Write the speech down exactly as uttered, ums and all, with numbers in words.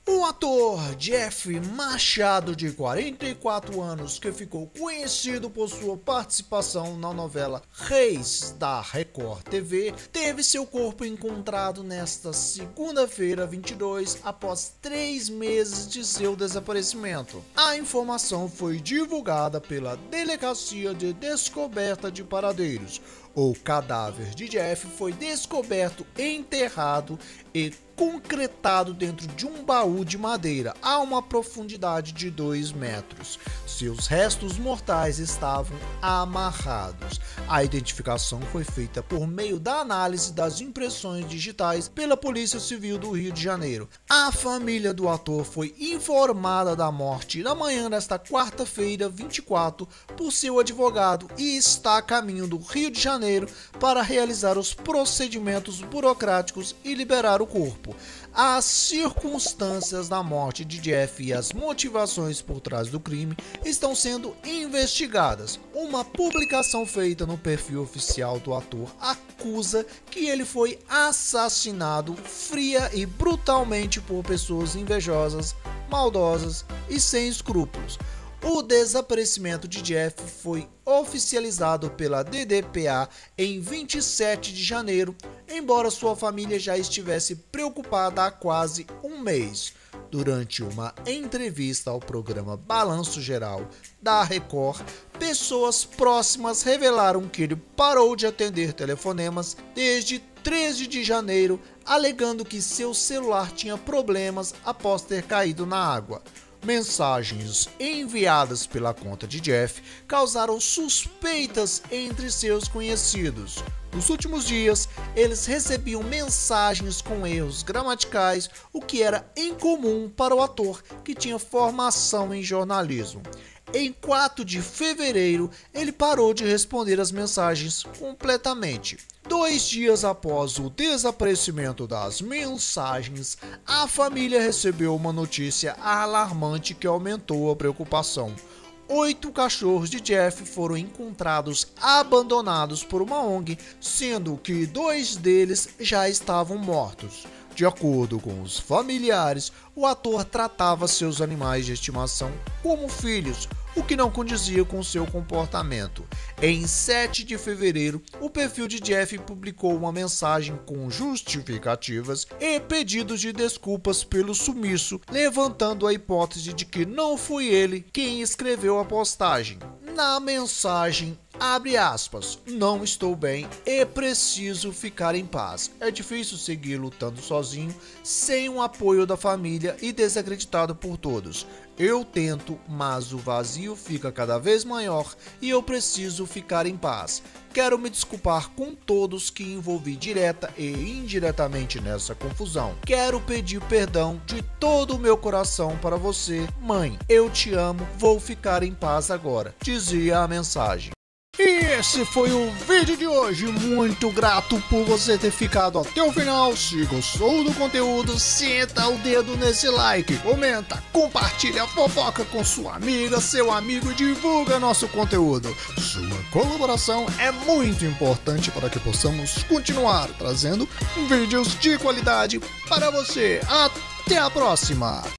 O ator Jeff Machado, de quarenta e quatro anos, que ficou conhecido por sua participação na novela Reis da Record T V, teve seu corpo encontrado nesta segunda-feira, vinte e dois, após três meses de seu desaparecimento. A informação foi divulgada pela Delegacia de Descoberta de Paradeiros. O cadáver de Jeff foi descoberto enterrado e concretado dentro de um baú de madeira a uma profundidade de dois metros. Seus restos mortais estavam amarrados. A identificação foi feita por meio da análise das impressões digitais pela Polícia Civil do Rio de Janeiro. A família do ator foi informada da morte na manhã desta quarta-feira, vinte e quatro, por seu advogado e está a caminho do Rio de Janeiro para realizar os procedimentos burocráticos e liberar o corpo. As circunstâncias da morte de Jeff e as motivações por trás do crime estão sendo investigadas. Uma publicação feita no perfil oficial do ator acusa que ele foi assassinado fria e brutalmente por pessoas invejosas, maldosas e sem escrúpulos. O desaparecimento de Jeff foi oficializado pela D D P A em vinte e sete de janeiro, embora sua família já estivesse preocupada há quase um mês. Durante uma entrevista ao programa Balanço Geral da Record, pessoas próximas revelaram que ele parou de atender telefonemas desde treze de janeiro, alegando que seu celular tinha problemas após ter caído na água. Mensagens enviadas pela conta de Jeff causaram suspeitas entre seus conhecidos. Nos últimos dias, eles recebiam mensagens com erros gramaticais, o que era incomum para o ator que tinha formação em jornalismo. Em quatro de fevereiro, ele parou de responder as mensagens completamente. Dois dias após o desaparecimento das mensagens, a família recebeu uma notícia alarmante que aumentou a preocupação. Oito cachorros de Jeff foram encontrados abandonados por uma O N G, sendo que dois deles já estavam mortos. De acordo com os familiares, o ator tratava seus animais de estimação como filhos, o que não condizia com seu comportamento. Em sete de fevereiro, o perfil de Jeff publicou uma mensagem com justificativas e pedidos de desculpas pelo sumiço, levantando a hipótese de que não foi ele quem escreveu a postagem. Na mensagem, abre aspas, não estou bem e preciso ficar em paz. É difícil seguir lutando sozinho, sem o apoio da família e desacreditado por todos. Eu tento, mas o vazio fica cada vez maior e eu preciso ficar em paz. Quero me desculpar com todos que envolvi direta e indiretamente nessa confusão. Quero pedir perdão de todo o meu coração para você, mãe. Eu te amo, vou ficar em paz agora, dizia a mensagem. E esse foi o vídeo de hoje, muito grato por você ter ficado até o final. Se gostou do conteúdo, senta o dedo nesse like, comenta, compartilha a fofoca com sua amiga, seu amigo e divulga nosso conteúdo. Sua colaboração é muito importante para que possamos continuar trazendo vídeos de qualidade para você. Até a próxima!